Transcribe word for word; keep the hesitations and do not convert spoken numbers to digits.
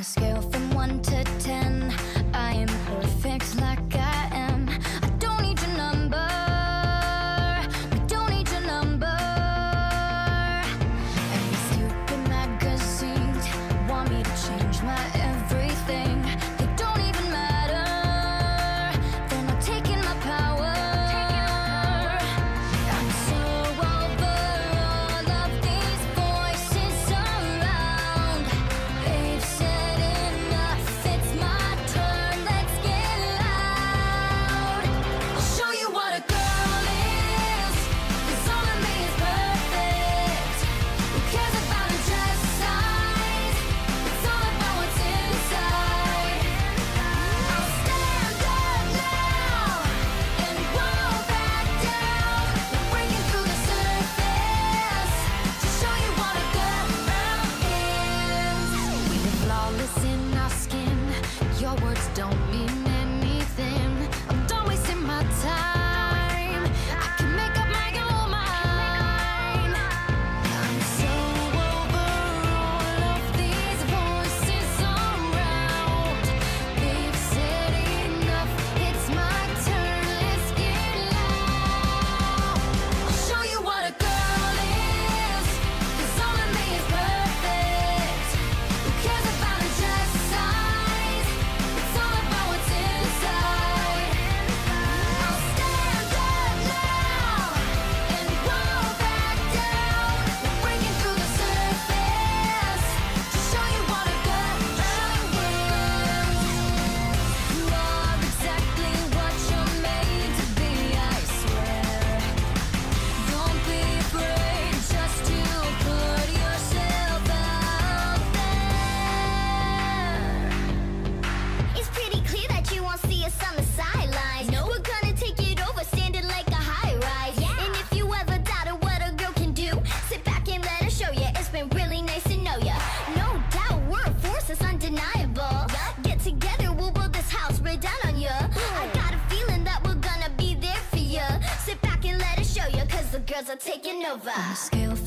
scale from one to ten, I am perfect like I am. I don't need your number, we don't need your number. Every stupid magazines want me to change my everything. They don't even matter, they're not taking my power. I'm so over all of these voices around. They've said enough, it's my turn, let's get loud. I'll show you what a girl is, 'cause all of me is perfect. Who cares about a dress size? It's all about what's inside. I'll stand up now and won't back down. We're breaking through the surface to show you what a girl is. We're flawless in our skin. Your words don't mean anything. I'm done wasting my time. I can make up my own mind. I'm so over all of these voices around. They've said enough, it's my turn, let's get loud. I'll show you what a girl is, 'cause all of me is perfect. Who cares about a dress size? It's all about what's inside. I'll stand up now and won't back down. We're breaking through the surface to show you what a girl is. You are exactly what you're made to be, I swear. Don't be afraid just to put yourself out there. It's pretty clear that you won't see us on the sidelines. No, we're gonna take it over, standing like a high rise. And if you ever doubted what a girl can do, sit back and let her show ya. It's been really nice to know ya. No doubt, we're a force that's undeniable. Get together, we'll build this house right down on ya. I got a feeling that we're gonna be there for ya. Sit back and let us show ya, 'cause the girls are taking over. On a scale